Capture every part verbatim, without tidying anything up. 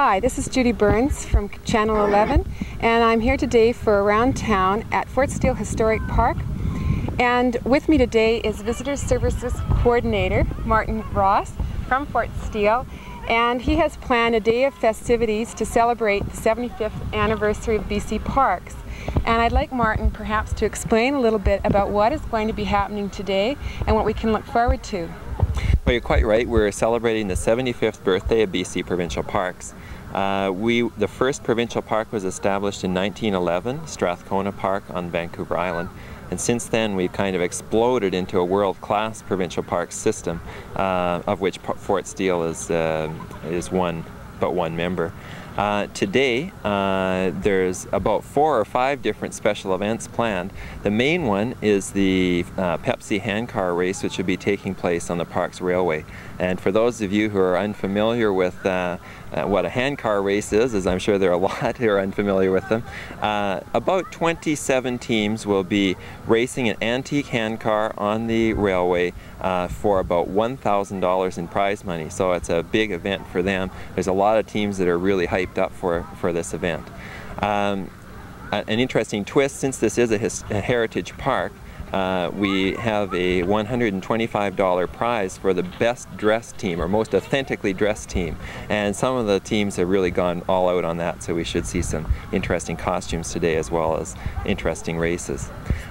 Hi, this is Judy Burns from Channel eleven, and I'm here today for Around Town at Fort Steele Historic Park. And with me today is Visitor Services Coordinator Martin Ross from Fort Steele, and he has planned a day of festivities to celebrate the seventy-fifth anniversary of B C Parks. And I'd like Martin perhaps to explain a little bit about what is going to be happening today and what we can look forward to. Well, you're quite right. We're celebrating the seventy-fifth birthday of B C Provincial Parks. Uh, we, the first provincial park was established in nineteen eleven, Strathcona Park on Vancouver Island. And since then we've kind of exploded into a world-class provincial park system, uh, of which Fort Steele is, uh, is one, but one member. Uh, today, uh, there's about four or five different special events planned. The main one is the uh, Pepsi handcar race, which will be taking place on the Parks Railway. And for those of you who are unfamiliar with uh, uh, what a handcar race is, as I'm sure there are a lot who are unfamiliar with them, uh, about twenty-seven teams will be racing an antique handcar on the railway uh, for about one thousand dollars in prize money. So it's a big event for them. There's a lot of teams that are really hyped up for, for this event. Um, an interesting twist, since this is a, his, a heritage park, uh, we have a one hundred twenty-five dollar prize for the best dressed team, or most authentically dressed team. And some of the teams have really gone all out on that, so we should see some interesting costumes today as well as interesting races.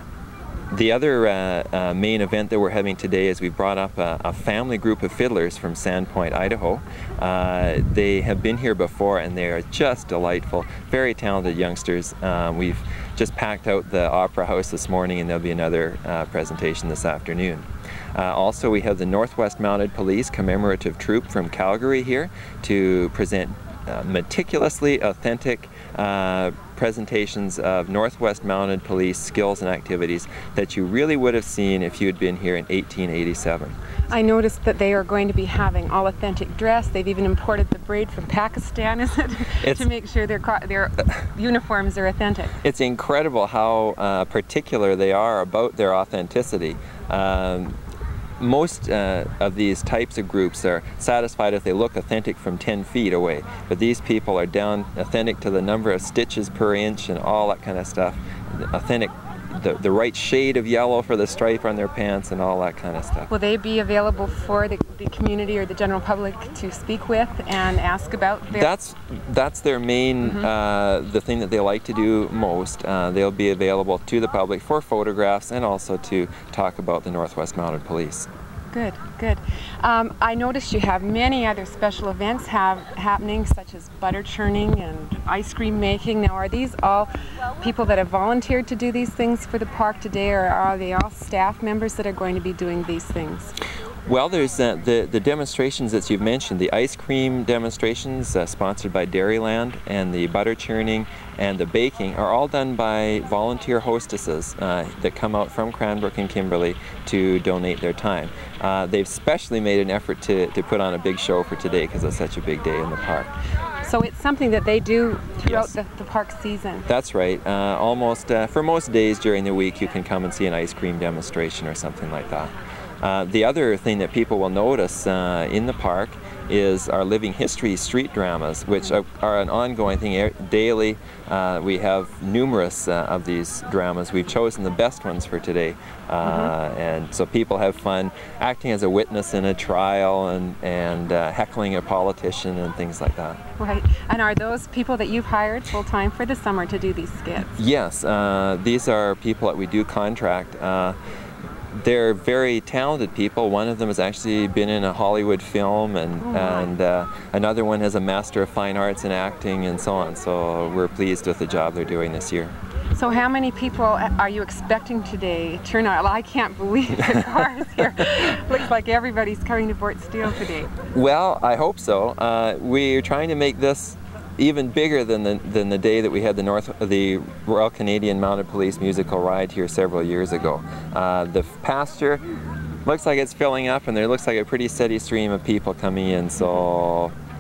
The other uh, uh, main event that we're having today is we brought up a, a family group of fiddlers from Sandpoint, Idaho. Uh, they have been here before and they are just delightful, very talented youngsters. Um, we've just packed out the Opera House this morning, and there'll be another uh, presentation this afternoon. Uh, also, we have the Northwest Mounted Police commemorative troupe from Calgary here to present uh, meticulously authentic uh, presentations of Northwest Mounted Police skills and activities that you really would have seen if you had been here in eighteen eighty-seven. I noticed that they are going to be having all authentic dress. They've even imported the braid from Pakistan, is it? It's, to make sure their, their uniforms are authentic. It's incredible how uh, particular they are about their authenticity. Um, Most uh, of these types of groups are satisfied if they look authentic from ten feet away, but these people are down authentic to the number of stitches per inch and all that kind of stuff. Authentic, the, the right shade of yellow for the stripe on their pants and all that kind of stuff. Will they be available for the, the community or the general public to speak with and ask about their... That's, that's their main, mm-hmm. uh, the thing that they like to do most. Uh, they'll be available to the public for photographs and also to talk about the Northwest Mounted Police. Good, good. Um, I noticed you have many other special events have happening, such as butter churning and ice cream making. Now, are these all people that have volunteered to do these things for the park today, or are they all staff members that are going to be doing these things? Well, there's uh, the, the demonstrations that you've mentioned, the ice cream demonstrations uh, sponsored by Dairyland, and the butter churning and the baking are all done by volunteer hostesses uh, that come out from Cranbrook and Kimberley to donate their time. Uh, they've specially made an effort to, to put on a big show for today because it's such a big day in the park. So it's something that they do throughout Yes. the, the park season? That's right. Uh, almost, uh, for most days during the week you can come and see an ice cream demonstration or something like that. Uh, the other thing that people will notice uh, in the park is our living history street dramas, which are, are an ongoing thing. Daily uh, we have numerous uh, of these dramas. We've chosen the best ones for today, uh, mm-hmm. and so people have fun acting as a witness in a trial and, and uh, heckling a politician and things like that. Right. And are those people that you've hired full-time for the summer to do these skits? Yes, uh, these are people that we do contract. Uh, They're very talented people. One of them has actually been in a Hollywood film, and, oh, and uh, another one has a Master of Fine Arts in acting and so on. So we're pleased with the job they're doing this year. So how many people are you expecting today turn out? I can't believe the cars here. Looks like everybody's coming to Fort Steele today. Well, I hope so. Uh, we're trying to make this even bigger than the, than the day that we had the North, the Royal Canadian Mounted Police musical ride here several years ago. Uh, the pasture looks like it's filling up, and there looks like a pretty steady stream of people coming in, so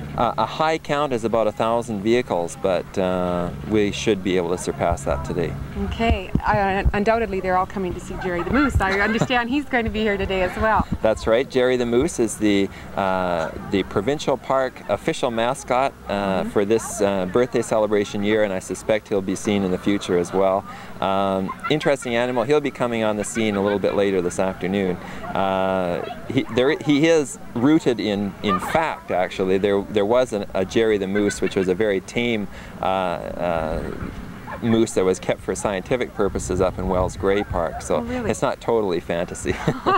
Uh, a high count is about a thousand vehicles, but uh, we should be able to surpass that today. Okay, uh, undoubtedly they're all coming to see Jerry the Moose. I understand he's going to be here today as well. That's right. Jerry the Moose is the uh, the Provincial Park official mascot uh, mm-hmm. for this uh, birthday celebration year, and I suspect he'll be seen in the future as well. Um, interesting animal. He'll be coming on the scene a little bit later this afternoon. Uh, he, there, he is rooted in, in fact, actually. There, there was an, a Jerry the Moose, which was a very tame uh, uh, moose that was kept for scientific purposes up in Wells Gray Park. So oh, really? It's not totally fantasy.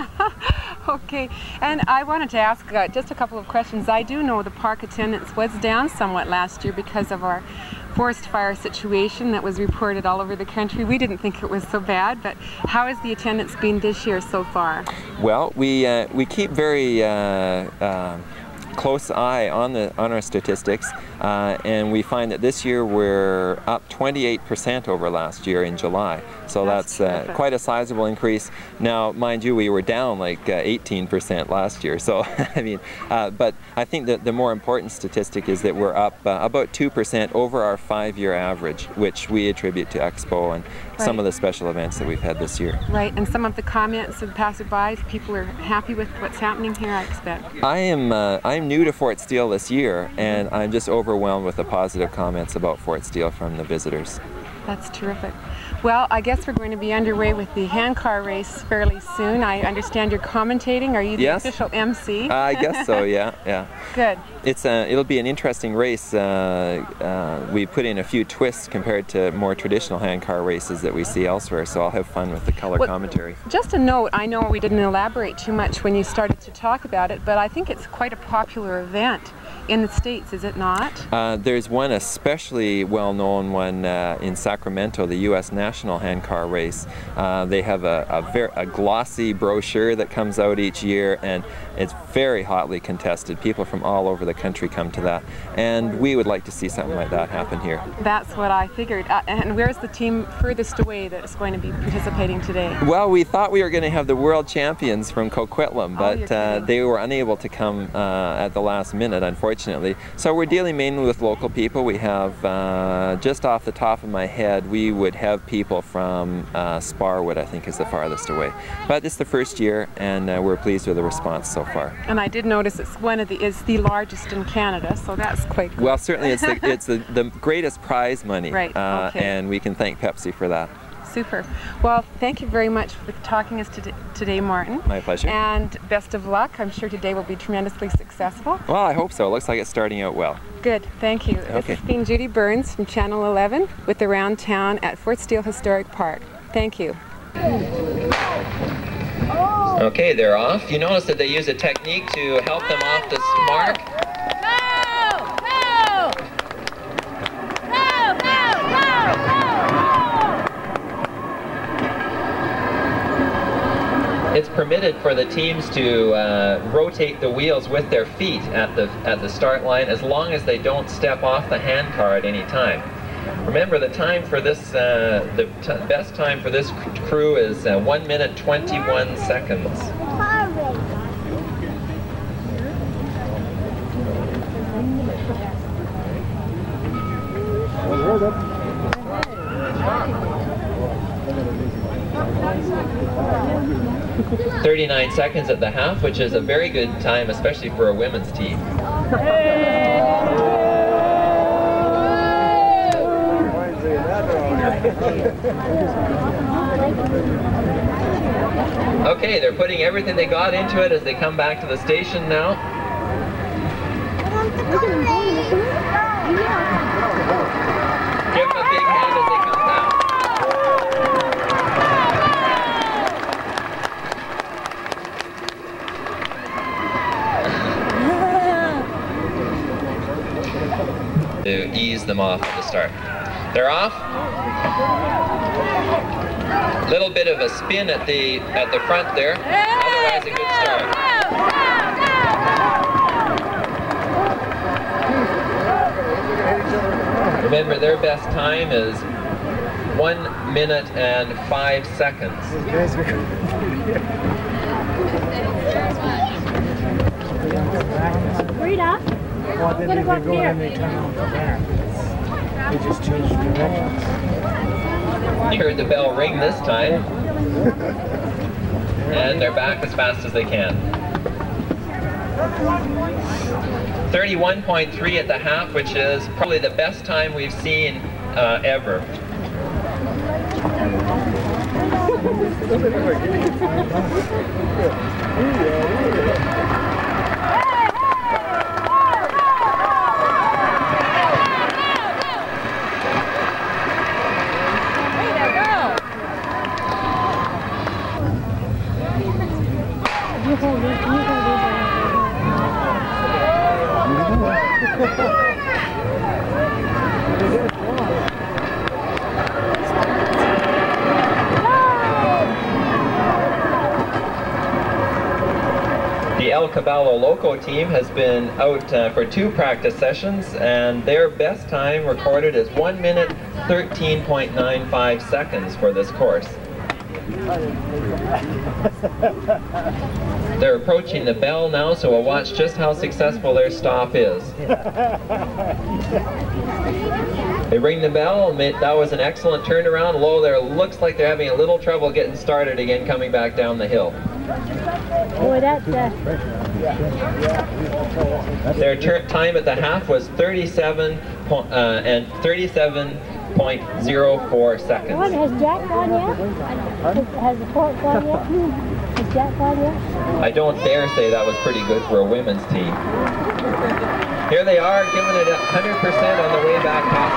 Okay, and I wanted to ask uh, just a couple of questions. I do know the park attendance was down somewhat last year because of our forest fire situation that was reported all over the country. We didn't think it was so bad, but how has the attendance been this year so far? Well, we uh, we keep very uh, uh, close eye on the on our statistics, uh, and we find that this year we're up twenty-eight percent over last year in July. So that's, that's uh, quite a sizable increase. Now, mind you, we were down like uh, eighteen percent last year. So I mean, uh, but I think that the more important statistic is that we're up uh, about two percent over our five-year average, which we attribute to Expo and right. some of the special events that we've had this year. Right, and some of the comments of passersby, people are happy with what's happening here, I expect. I am uh, I'm new to Fort Steele this year, and I'm just overwhelmed with the positive comments about Fort Steele from the visitors. That's terrific. Well, I guess we're going to be underway with the handcar race fairly soon. I understand you're commentating. Are you the yes. official M C? uh, I guess so, yeah. yeah. Good. It's uh, it'll be an interesting race. Uh, uh, we put in a few twists compared to more traditional handcar races that we see elsewhere, so I'll have fun with the color well, commentary. Just a note, I know we didn't elaborate too much when you started to talk about it, but I think it's quite a popular event in the States, is it not? Uh, there's one especially well-known one uh, in Sacramento, the U S National Handcar Race. Uh, they have a, a, very, a glossy brochure that comes out each year, and it's very hotly contested. People from all over the country come to that, and we would like to see something like that happen here. That's what I figured. Uh, and where's the team furthest away that's going to be participating today? Well, we thought we were going to have the world champions from Coquitlam, but oh, uh, they were unable to come uh, at the last minute, unfortunately. So we're dealing mainly with local people. We have, uh, just off the top of my head, we would have people from uh, Sparwood, I think is the farthest away. But it's the first year, and uh, we're pleased with the response so far. And I did notice it's one of the is the largest in Canada, so that's quite good. Well, certainly it's the, it's the, the greatest prize money, right? Uh, okay. And we can thank Pepsi for that. Super. Well, thank you very much for talking to us today, Martin. My pleasure. And best of luck. I'm sure today will be tremendously successful. Well, I hope so. It looks like it's starting out well. Good. Thank you. Okay. This has been Judy Burns from Channel eleven with Around Town at Fort Steele Historic Park. Thank you. Okay, they're off. You notice that they use a technique to help them off the mark. It's permitted for the teams to uh, rotate the wheels with their feet at the at the start line, as long as they don't step off the handcar at any time. Remember, the time for this, uh, the t best time for this crew is uh, one minute twenty-one seconds. thirty-nine seconds at the half, which is a very good time, especially for a women's team. Okay, they're putting everything they got into it as they come back to the station now. Give them a big hand as they come back. To ease them off at the start. They're off. Little bit of a spin at the at the front there. Otherwise, a good start. Remember, their best time is one minute and five seconds. Rita? Well, then if they go in, they turn on the back. They just change directions. You heard the bell ring this time. And they're back as fast as they can. thirty-one point three at the half, which is probably the best time we've seen uh, ever. The El Caballo Loco team has been out uh, for two practice sessions, and their best time recorded is one minute thirteen point nine five seconds for this course. They're approaching the bell now, so we'll watch just how successful their stop is. They ring the bell. That was an excellent turnaround. Low there, looks like they're having a little trouble getting started again coming back down the hill. Boy, that's uh... Their time at the half was thirty-seven uh, and thirty-seven point zero four seconds. What, has Jack gone yet? Has, has the Fort gone yet? Has Jack gone yet? I don't dare say that was pretty good for a women's team. Here they are, giving it one hundred percent on the way back past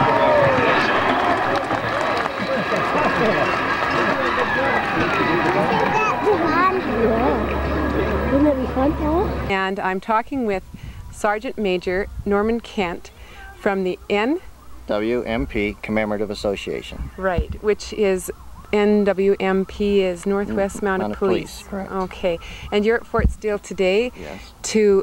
the route. Wouldn't it be fun, Paul? And I'm talking with Sergeant Major Norman Kent from the N W M P Commemorative Association. Right, which is N W M P is Northwest Mounted, Mounted Police. Police, correct. Okay, and you're at Fort Steele today Yes. to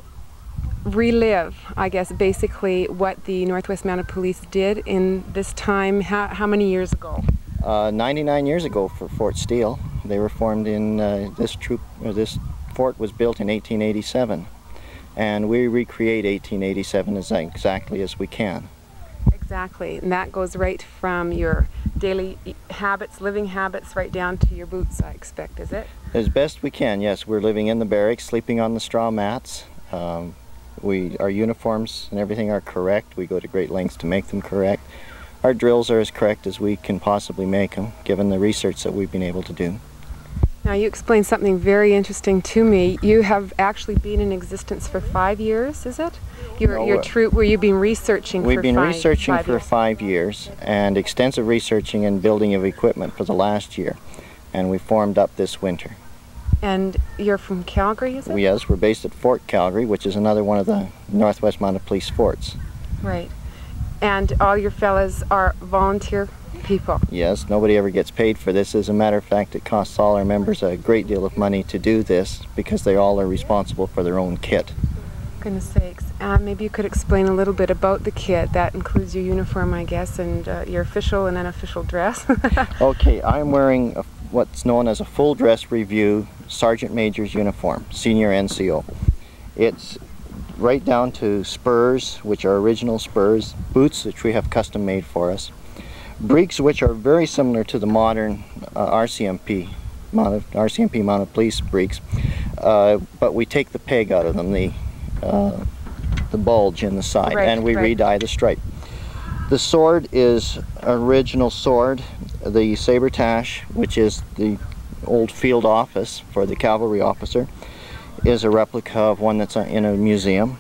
relive, I guess, basically what the Northwest Mounted Police did in this time. How, how many years ago? Uh, ninety-nine years ago for Fort Steele. They were formed in uh, this troop. Or this fort was built in eighteen eighty-seven, and we recreate eighteen eighty-seven as exactly as we can. Exactly, and that goes right from your daily habits, living habits, right down to your boots, I expect, is it? As best we can, yes. We're living in the barracks, sleeping on the straw mats. Um, we, our uniforms and everything are correct. We go to great lengths to make them correct. Our drills are as correct as we can possibly make them, given the research that we've been able to do. Now, you explained something very interesting to me. You have actually been in existence for five years, is it? Your, No, your uh, troop, where you've been researching We've for been five, researching five for years. five years and extensive researching and building of equipment for the last year. And we formed up this winter. And you're from Calgary, is it? Yes, we're based at Fort Calgary, which is another one of the Northwest Mounted Police forts. Right. And all your fellas are volunteer people? Yes, nobody ever gets paid for this. As a matter of fact, it costs all our members a great deal of money to do this because they all are responsible for their own kit. Goodness sakes. Uh, maybe you could explain a little bit about the kit. That includes your uniform, I guess, and uh, your official and unofficial dress. Okay, I'm wearing a, what's known as a full dress review Sergeant Major's uniform, Senior N C O. It's right down to spurs, which are original spurs, boots, which we have custom made for us, breeks, which are very similar to the modern uh, R C M P mounted, R C M P mounted police breeks, uh, but we take the peg out of them, the uh, the bulge in the side, right, and we right. re-dye the stripe. The sword is original sword. The saber-tash, which is the old field office for the cavalry officer, is a replica of one that's in a museum.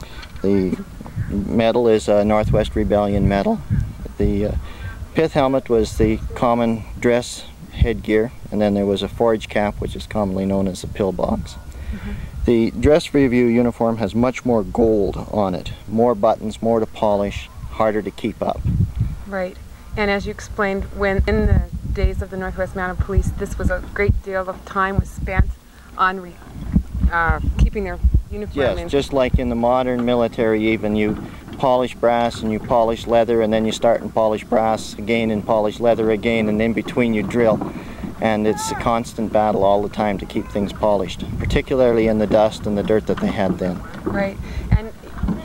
The medal is a Northwest Rebellion medal. The uh, pith helmet was the common dress headgear, and then there was a forage cap, which is commonly known as a pillbox. Mm-hmm. The dress review uniform has much more gold on it, more buttons, more to polish, harder to keep up. Right. And as you explained, when in the days of the Northwest Mounted Police, this was a great deal of time was spent on re uh, keeping their uniform Yes, in. just like in the modern military even, you polish brass and you polish leather, and then you start and polish brass again and polish leather again, and in between you drill. And it's a constant battle all the time to keep things polished, particularly in the dust and the dirt that they had then. Right. And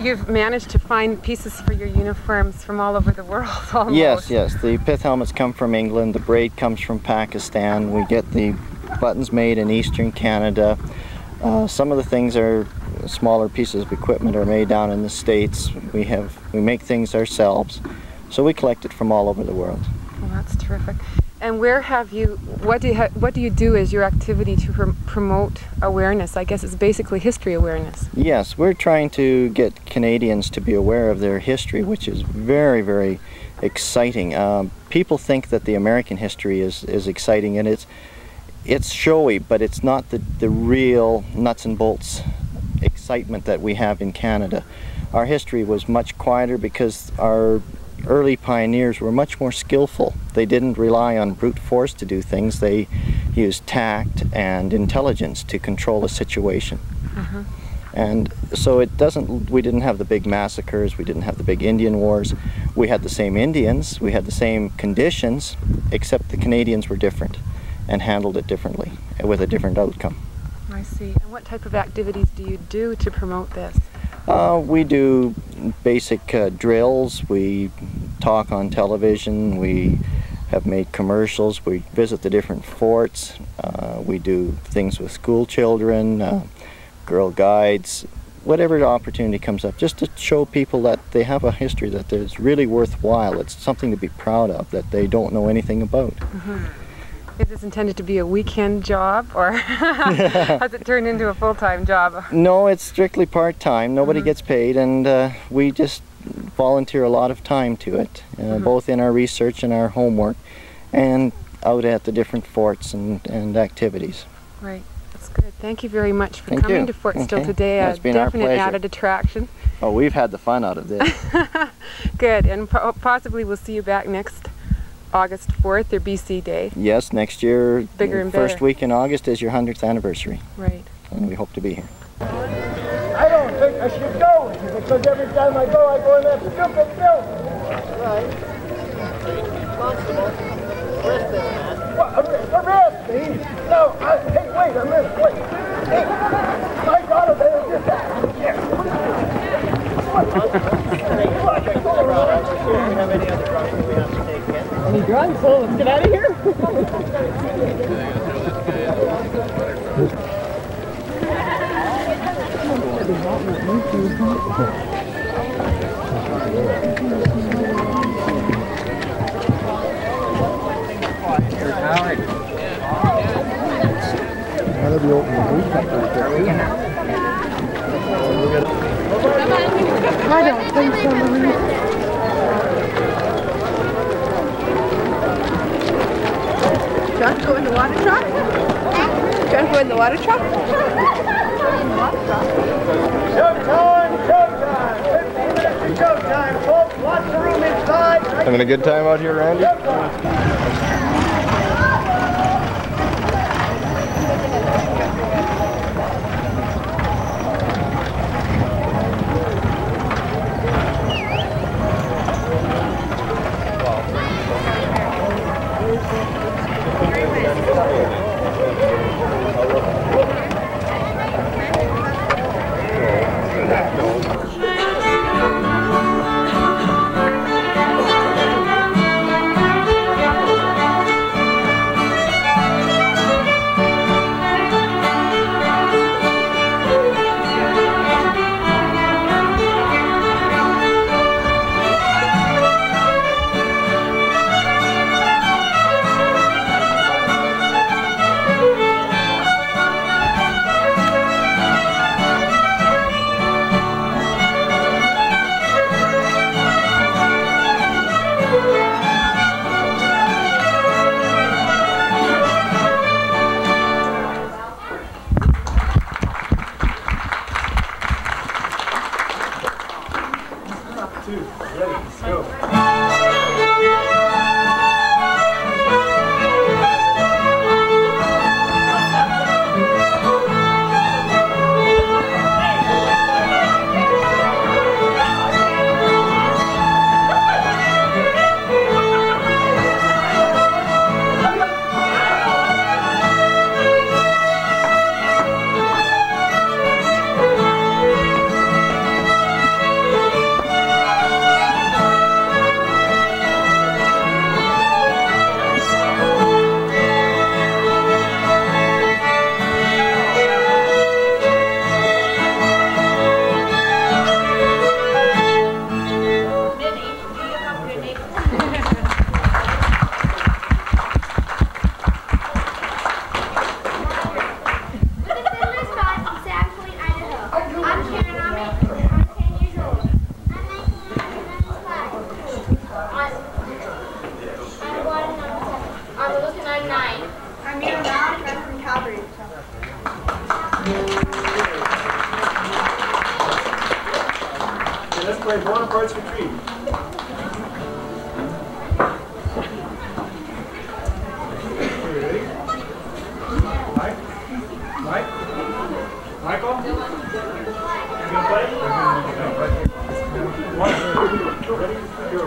you've managed to find pieces for your uniforms from all over the world, almost. Yes, yes. The pith helmets come from England. The braid comes from Pakistan. We get the buttons made in Eastern Canada. Uh, some of the things are smaller pieces of equipment are made down in the States. We have we make things ourselves, so we collect it from all over the world. Well, that's terrific. And where have you? What do you ha what do you do as your activity to pr promote awareness? I guess it's basically history awareness. Yes, we're trying to get Canadians to be aware of their history, which is very, very exciting. Um, people think that the American history is is exciting, and it's it's showy, but it's not the the real nuts and bolts excitement that we have in Canada. Our history was much quieter because our early pioneers were much more skillful. They didn't rely on brute force to do things. They used tact and intelligence to control a situation. Uh-huh. And so it doesn't, we didn't have the big massacres, we didn't have the big Indian wars. We had the same Indians, we had the same conditions, except the Canadians were different and handled it differently with a different outcome. I see. And what type of activities do you do to promote this? Uh, we do basic uh, drills, we talk on television, we have made commercials, we visit the different forts, uh, we do things with school children, uh, Girl Guides, whatever opportunity comes up, just to show people that they have a history that is really worthwhile. It's something to be proud of that they don't know anything about. Mm-hmm. Is this intended to be a weekend job, or has it turned into a full-time job? No, it's strictly part-time. Nobody Mm-hmm. gets paid, and uh, we just volunteer a lot of time to it, uh, mm-hmm. both in our research and our homework, and out at the different forts and, and activities. Right, that's good. Thank you very much for Thank coming you. to Fort Steele Okay. today. Yeah, A it's been our definite pleasure. added attraction. Oh, we've had the fun out of this. Good, and po possibly we'll see you back next August fourth, or B C Day. Yes, next year, Bigger the and first better. week in August is your hundredth anniversary. Right. And we hope to be here. I don't think I should go, because every time I go, I go in that stupid building. Right. Constable, arrest this man. What, arrest me? No, I, hey, wait a minute, wait. Hey, my daughter, they were just that. Do we have any other drugs that we have to take yet? Any drugs? So let's get out of here. That'll be open the booth up right there. I don't think so. John, go in the water truck? John, go in the water truck? Showtime! Showtime! fifteen minutes to showtime, folks. Lots of room inside. Having a good time out here, Randy? guys, Bonaparte's retreat. Ready? Mike? Mike? Michael? You gonna play? No, right. One, two, ready? Go.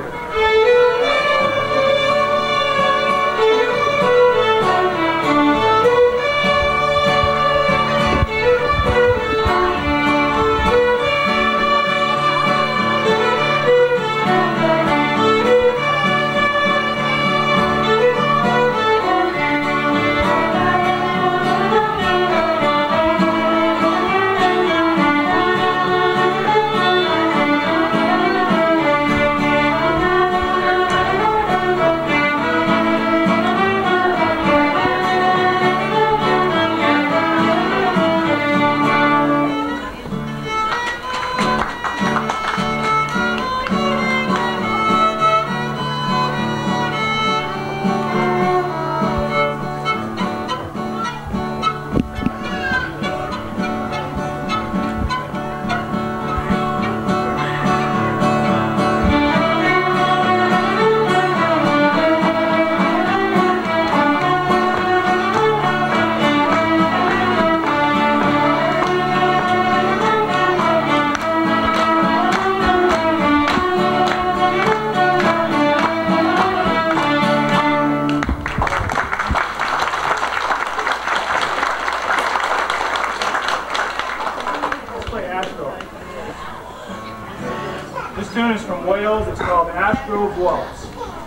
This tune is from Wales. It's called Ashgrove Waltz.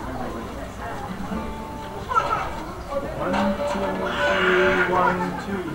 One, two, three, one, two.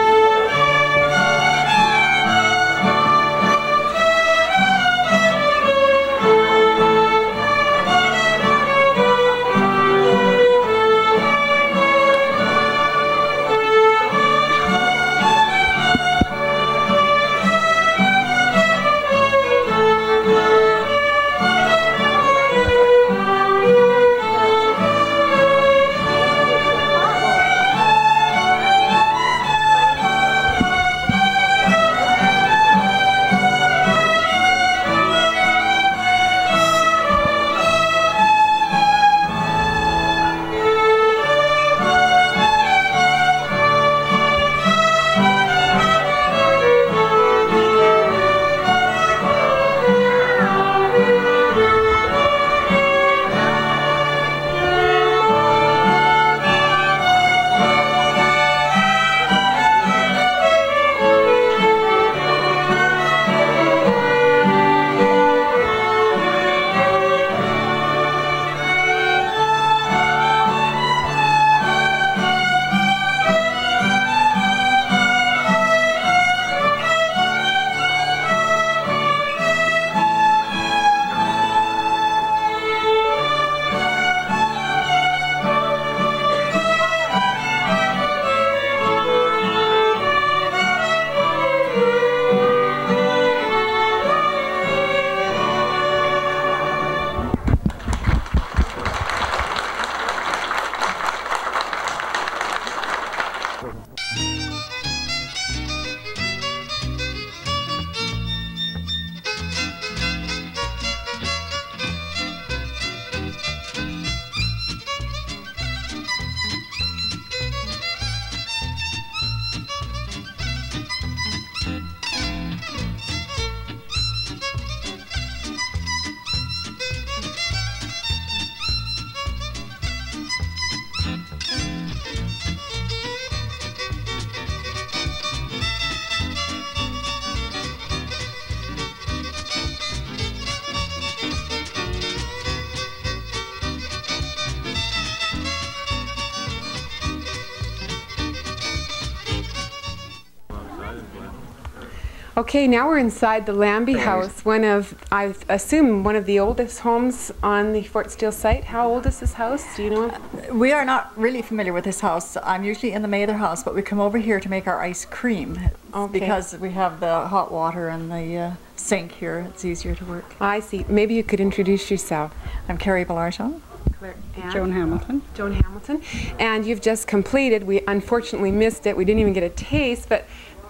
Okay, now we're inside the Lambie House, one of, I assume, one of the oldest homes on the Fort Steele site. How old is this house? Do you know? Uh, we are not really familiar with this house. I'm usually in the Mather house, but we come over here to make our ice cream. Okay. Because we have the hot water and the uh, sink here. It's easier to work. I see. Maybe you could introduce yourself. I'm Carrie Ballarton. Joan Hamilton. Joan Hamilton. And you've just completed, we unfortunately missed it, we didn't even get a taste, but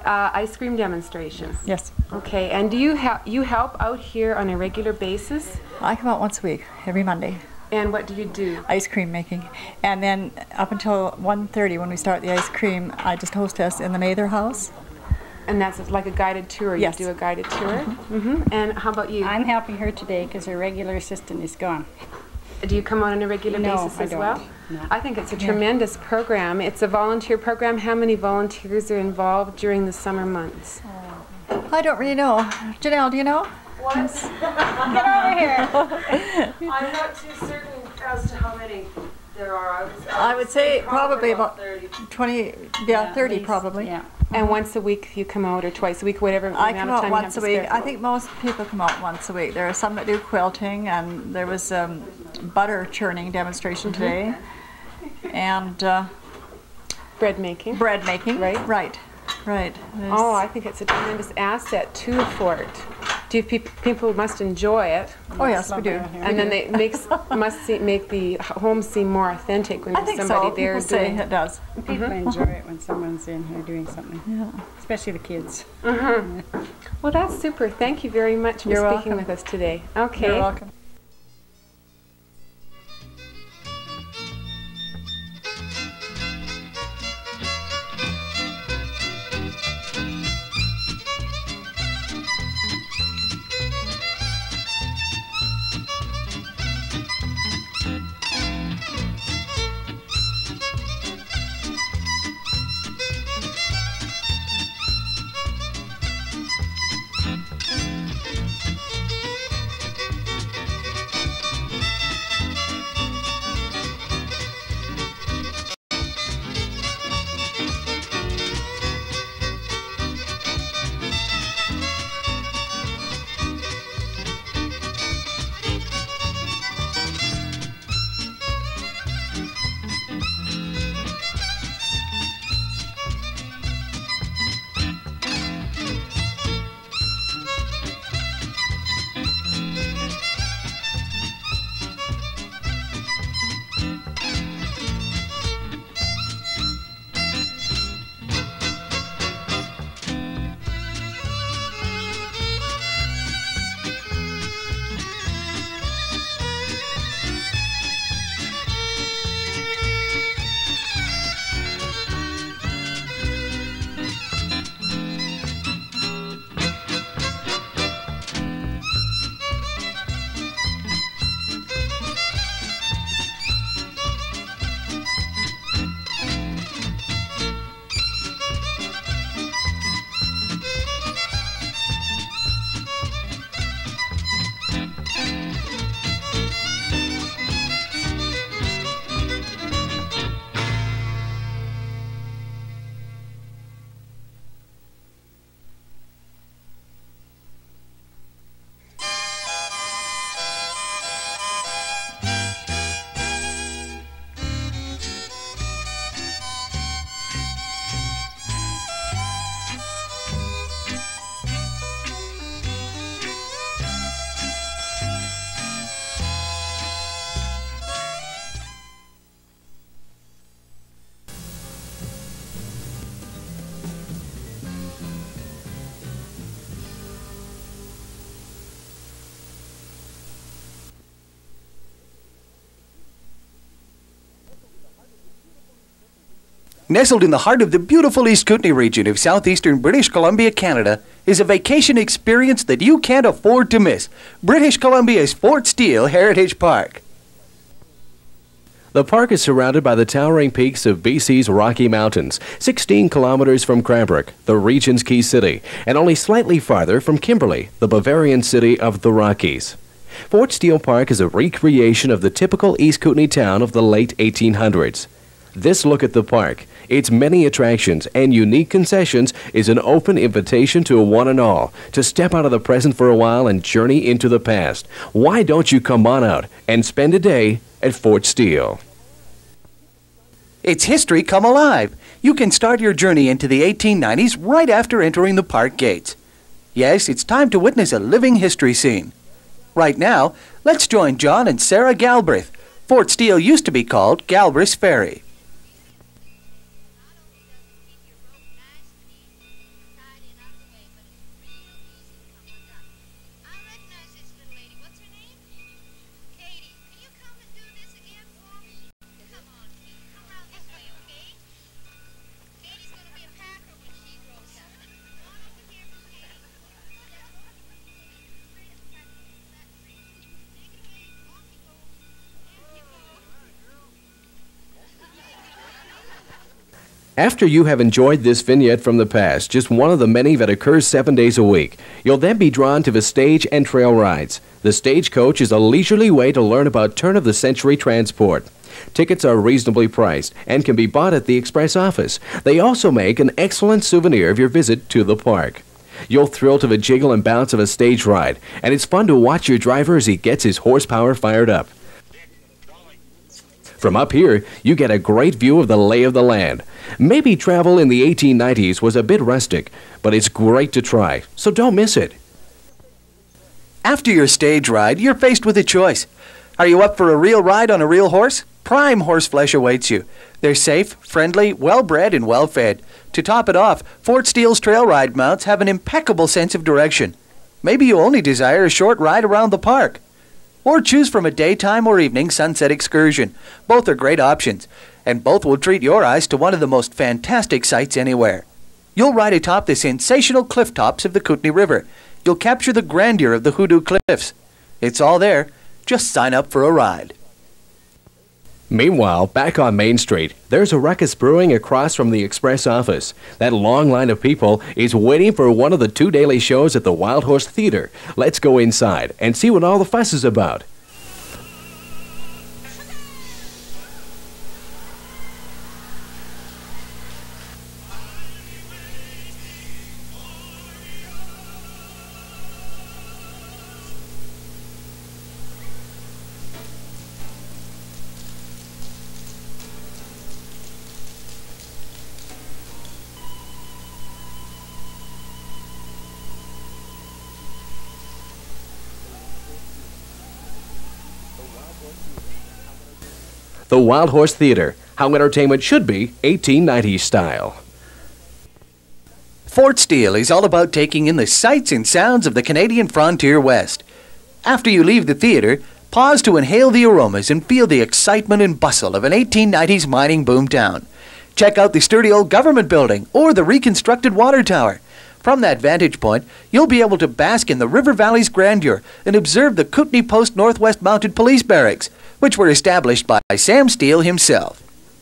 uh, ice cream demonstrations. Yes. Okay, and do you, ha you help out here on a regular basis? I come out once a week, every Monday. And what do you do? Ice cream making. And then up until one thirty when we start the ice cream, I just hostess in the Mather house. And that's like a guided tour? Yes. You do a guided tour? Mm-hmm. Mm-hmm. And how about you? I'm helping her today because her regular assistant is gone. Do you come out on a regular No, basis I as don't. well? No. I think it's a tremendous program. It's a volunteer program. How many volunteers are involved during the summer months? I don't really know. Janelle, do you know? What? Get over here. I'm not too certain as to how many there are. I, was, I would say probably about thirty. twenty, yeah, at thirty least, probably. Yeah. And once a week you come out, or twice a week, whatever I amount come of out time once a you have week. to I think most people come out once a week. There are some that do quilting, and there was um, butter churning demonstration Mm-hmm. today, and uh, Bread making. bread making. Right. Right. Right. There's- Oh, I think it's a tremendous asset to the fort. Do you, peop people must enjoy it, oh yes, we do. and then they makes must see, make the home seem more authentic when I there's think somebody so. there People say doing. it does. People enjoy it when someone's in here doing something. Yeah. Especially the kids. Well, that's super. Thank you very much for You're speaking welcome. with us today. Okay. You're welcome. Nestled in the heart of the beautiful East Kootenay region of southeastern British Columbia, Canada, is a vacation experience that you can't afford to miss. British Columbia's Fort Steele Heritage Park. The park is surrounded by the towering peaks of B C's Rocky Mountains, sixteen kilometers from Cranbrook, the region's key city, and only slightly farther from Kimberley, the Bavarian city of the Rockies. Fort Steele Park is a recreation of the typical East Kootenay town of the late eighteen hundreds. This look at the park, its many attractions and unique concessions, is an open invitation to one and all to step out of the present for a while and journey into the past. Why don't you come on out and spend a day at Fort Steele? It's history come alive. You can start your journey into the eighteen nineties right after entering the park gates. Yes, it's time to witness a living history scene. Right now, let's join John and Sarah Galbraith. Fort Steele used to be called Galbraith's Ferry. After you have enjoyed this vignette from the past, just one of the many that occurs seven days a week, you'll then be drawn to the stage and trail rides. The stagecoach is a leisurely way to learn about turn-of-the-century transport. Tickets are reasonably priced and can be bought at the express office. They also make an excellent souvenir of your visit to the park. You'll thrill to the jiggle and bounce of a stage ride, and it's fun to watch your driver as he gets his horsepower fired up. From up here, you get a great view of the lay of the land. Maybe travel in the eighteen nineties was a bit rustic, but it's great to try, so don't miss it. After your stage ride, you're faced with a choice. Are you up for a real ride on a real horse? Prime horseflesh awaits you. They're safe, friendly, well-bred, and well-fed. To top it off, Fort Steele's trail ride mounts have an impeccable sense of direction. Maybe you only desire a short ride around the park. Or choose from a daytime or evening sunset excursion. Both are great options, and both will treat your eyes to one of the most fantastic sights anywhere. You'll ride atop the sensational cliff tops of the Kootenai River. You'll capture the grandeur of the Hoodoo Cliffs. It's all there. Just sign up for a ride. Meanwhile, back on Main Street, there's a ruckus brewing across from the express office. That long line of people is waiting for one of the two daily shows at the Wild Horse Theater. Let's go inside and see what all the fuss is about. The Wild Horse Theater, how entertainment should be, eighteen nineties style. Fort Steele is all about taking in the sights and sounds of the Canadian frontier west. After you leave the theater, pause to inhale the aromas and feel the excitement and bustle of an eighteen nineties mining boom town. Check out the sturdy old government building or the reconstructed water tower. From that vantage point, you'll be able to bask in the river valley's grandeur and observe the Kootenai Post Northwest Mounted Police Barracks, which were established by Sam Steele himself.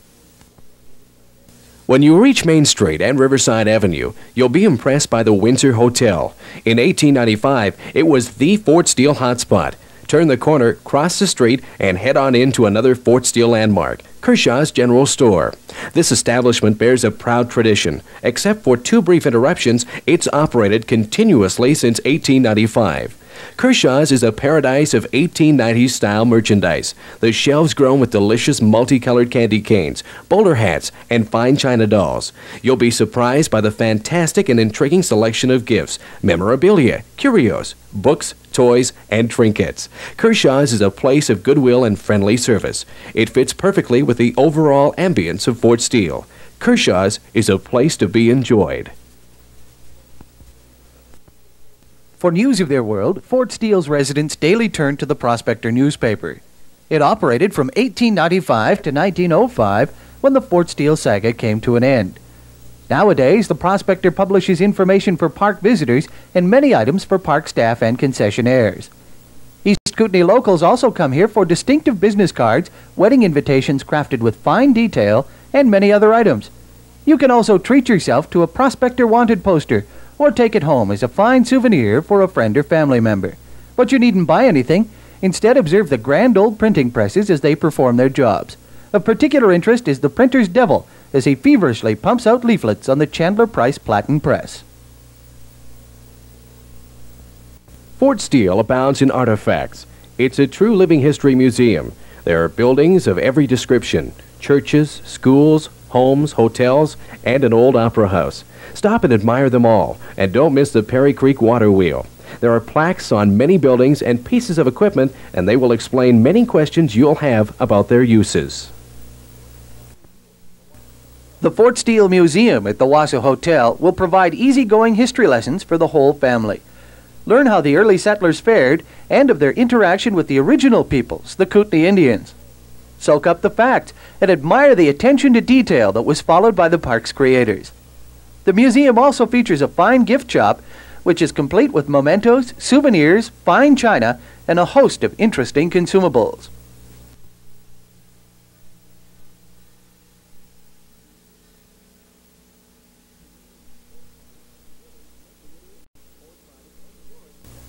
When you reach Main Street and Riverside Avenue, you'll be impressed by the Windsor Hotel. In eighteen ninety-five, it was the Fort Steele hotspot. Turn the corner, cross the street, and head on into another Fort Steele landmark, Kershaw's General Store. This establishment bears a proud tradition. Except for two brief interruptions, it's operated continuously since eighteen ninety-five. Kershaw's is a paradise of eighteen nineties style merchandise. The shelves grown with delicious multicolored candy canes, bowler hats, and fine china dolls. You'll be surprised by the fantastic and intriguing selection of gifts, memorabilia, curios, books, toys, and trinkets. Kershaw's is a place of goodwill and friendly service. It fits perfectly with the overall ambience of Fort Steele. Kershaw's is a place to be enjoyed. For news of their world, Fort Steele's residents daily turned to the Prospector newspaper. It operated from eighteen ninety-five to nineteen oh five, when the Fort Steele saga came to an end. Nowadays, the Prospector publishes information for park visitors and many items for park staff and concessionaires. East Kootenai locals also come here for distinctive business cards, wedding invitations crafted with fine detail, and many other items. You can also treat yourself to a Prospector wanted poster, or take it home as a fine souvenir for a friend or family member. But you needn't buy anything. Instead, observe the grand old printing presses as they perform their jobs. Of particular interest is the printer's devil, as he feverishly pumps out leaflets on the Chandler Price Platen Press. Fort Steele abounds in artifacts. It's a true living history museum. There are buildings of every description: churches, schools, homes, hotels, and an old opera house. Stop and admire them all, and don't miss the Perry Creek water wheel. There are plaques on many buildings and pieces of equipment, and they will explain many questions you'll have about their uses. The Fort Steele Museum at the Wausau Hotel will provide easygoing history lessons for the whole family. Learn how the early settlers fared and of their interaction with the original peoples, the Kootenai Indians. Soak up the facts and admire the attention to detail that was followed by the park's creators. The museum also features a fine gift shop, which is complete with mementos, souvenirs, fine china, and a host of interesting consumables.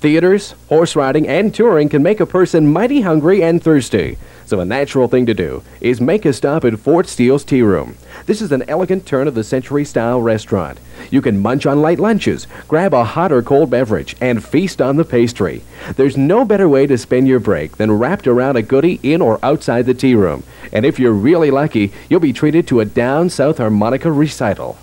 Theaters, horse riding, and touring can make a person mighty hungry and thirsty. So a natural thing to do is make a stop at Fort Steele's Tea Room. This is an elegant turn-of-the-century-style restaurant. You can munch on light lunches, grab a hot or cold beverage, and feast on the pastry. There's no better way to spend your break than wrapped around a goodie in or outside the tea room. And if you're really lucky, you'll be treated to a down-south harmonica recital.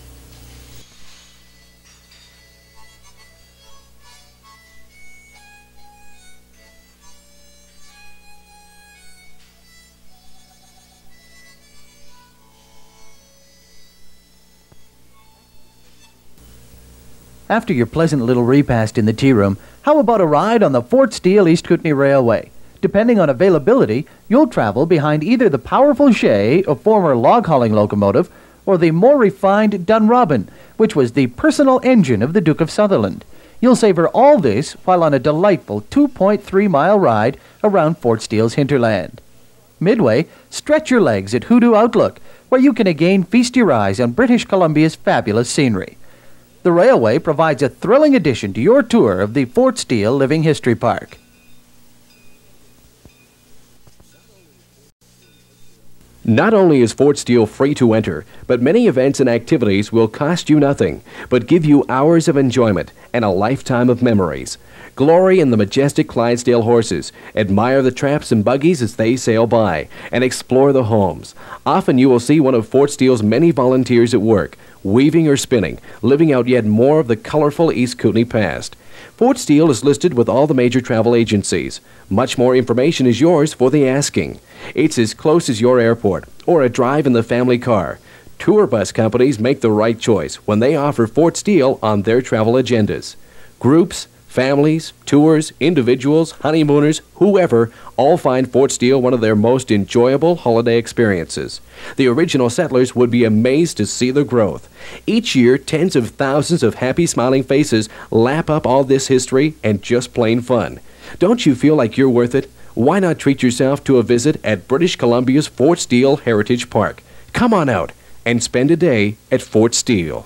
After your pleasant little repast in the tea room, how about a ride on the Fort Steele East Kootenay Railway? Depending on availability, you'll travel behind either the powerful Shay, a former log-hauling locomotive, or the more refined Dunrobin, which was the personal engine of the Duke of Sutherland. You'll savor all this while on a delightful two point three mile ride around Fort Steele's hinterland. Midway, stretch your legs at Hoodoo Outlook, where you can again feast your eyes on British Columbia's fabulous scenery. The railway provides a thrilling addition to your tour of the Fort Steele Living History Park. Not only is Fort Steele free to enter, but many events and activities will cost you nothing, but give you hours of enjoyment and a lifetime of memories. Glory in the majestic Clydesdale horses, admire the traps and buggies as they sail by, and explore the homes. Often you will see one of Fort Steele's many volunteers at work, weaving or spinning, living out yet more of the colorful East Kootenay past. Fort Steele is listed with all the major travel agencies. Much more information is yours for the asking. It's as close as your airport or a drive in the family car. Tour bus companies make the right choice when they offer Fort Steele on their travel agendas. Groups, families, tours, individuals, honeymooners, whoever, all find Fort Steele one of their most enjoyable holiday experiences. The original settlers would be amazed to see the growth. Each year, tens of thousands of happy, smiling faces lap up all this history and just plain fun. Don't you feel like you're worth it? Why not treat yourself to a visit at British Columbia's Fort Steele Heritage Park? Come on out and spend a day at Fort Steele.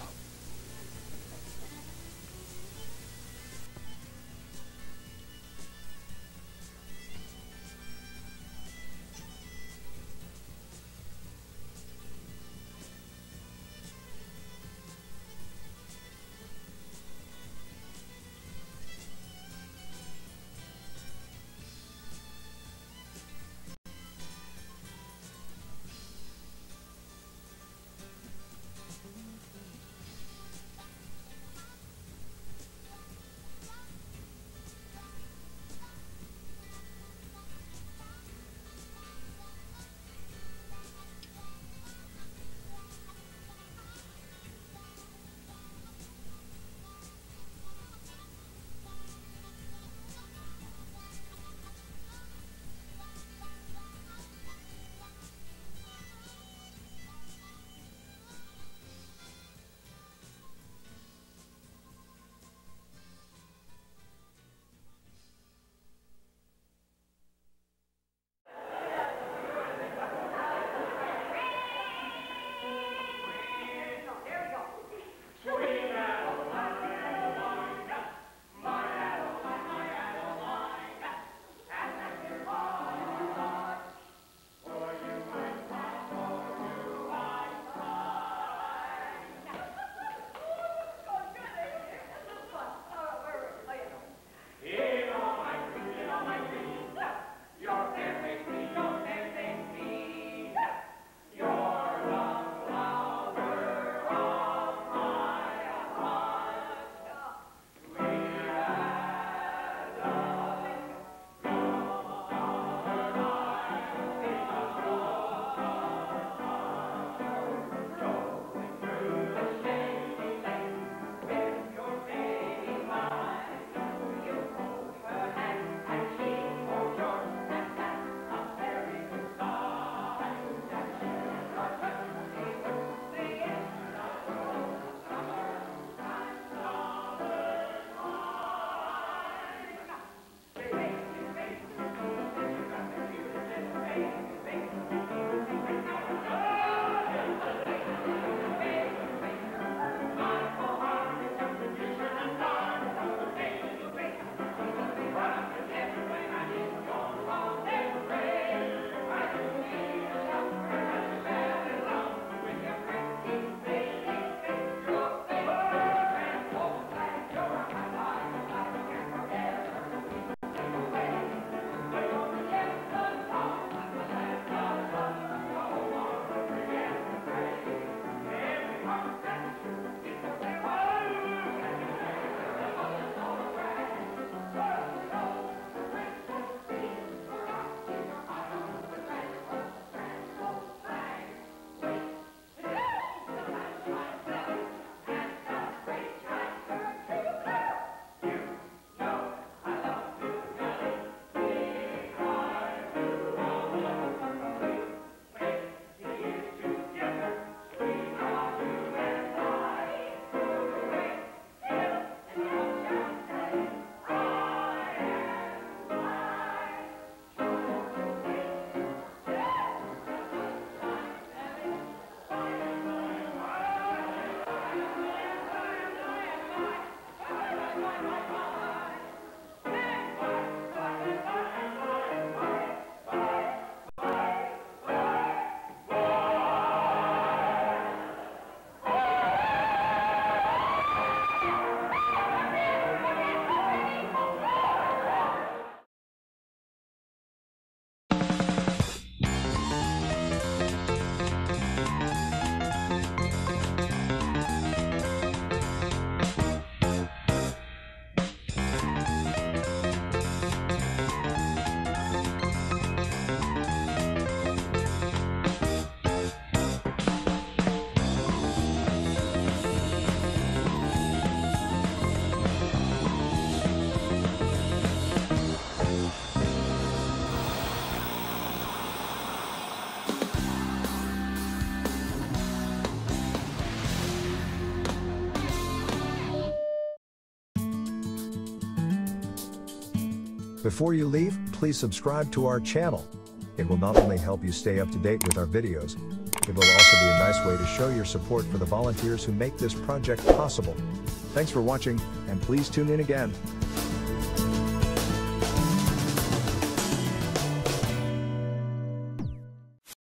Before you leave, please subscribe to our channel. It will not only help you stay up to date with our videos, it will also be a nice way to show your support for the volunteers who make this project possible. Thanks for watching, and please tune in again.